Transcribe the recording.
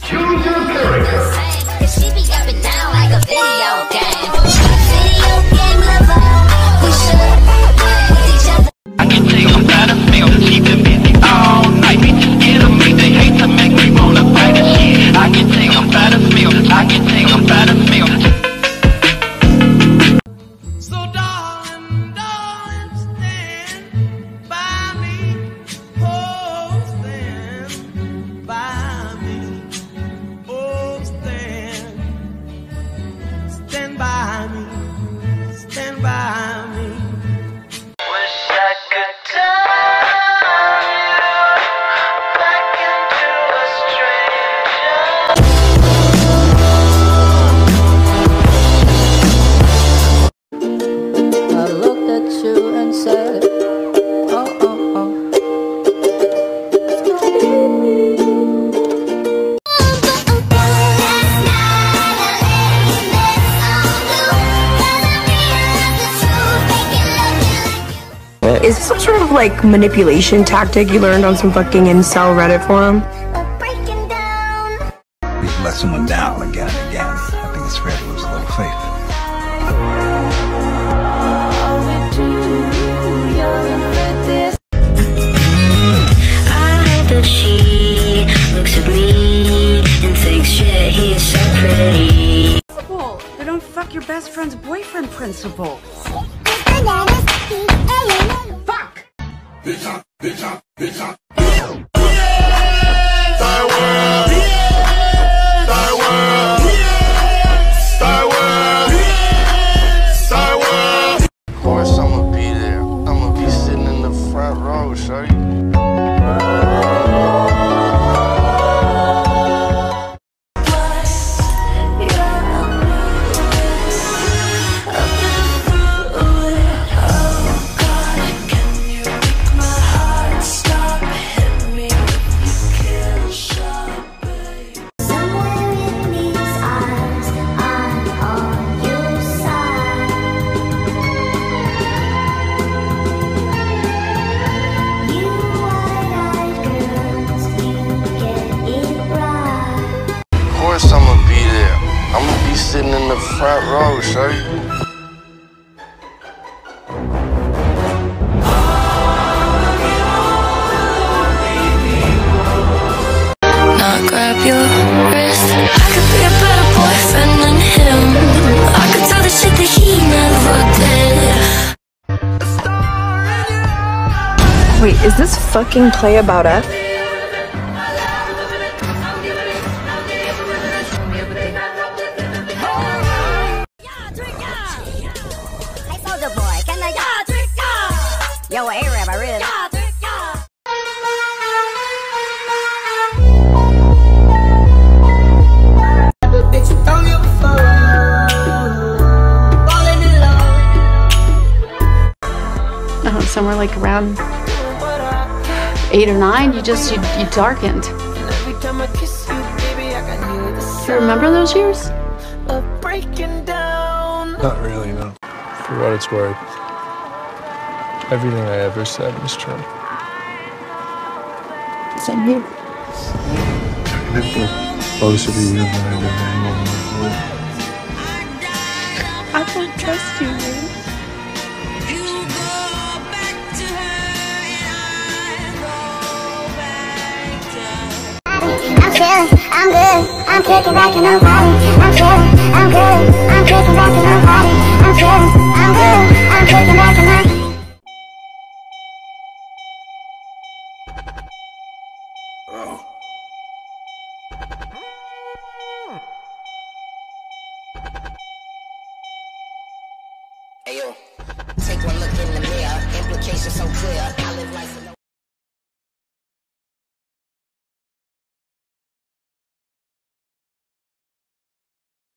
Choose your character. She be up and down like a video game. Video game lover. We should play with each other. I can take them by the smell, keep them busy all night. Bitches get them, make they hate to make me wanna fight the shit. I can take them by the smell, I can take them by the smell. So darling, darling, stand by me. Oh, stand by me. Oh, stand by me. Stand by me. Wish I could turn you back into a stranger. I looked at you and said, oh, oh, oh. Is this some sort of like manipulation tactic you learned on some fucking incel Reddit forum? We've let someone down again and again. I think it's fair to lose a little faith. I hope that she looks at me and thinks, shit, he is so pretty. They don't fuck your best friend's boyfriend principle. Fuck! Of course, I'ma be there. I'ma be sitting in the front row, shorty. Of course, I'ma be there. I'ma be sitting in the front row, shorty. Not grab your wrist. I could be a better boyfriend than him. I could tell the shit that he never did. Wait, is this fucking play about us? Hey, Soldier Boy, can I Yo, A-Rap, I really Somewhere like around 8 or 9, you darkened. Do you remember those years? Not really, no. For what it's worth, everything I ever said was true. Same here. I feel closer to you than I do to anyone in the world. I don't trust you, man. I'm chillin', I'm good, I'm kicking back in nobody. I'm chillin', I'm good, I'm kicking back in nobody. I'm chillin', I'm good, I'm kicking back in nobody. Hey yo, take one look in the mirror, implications so clear.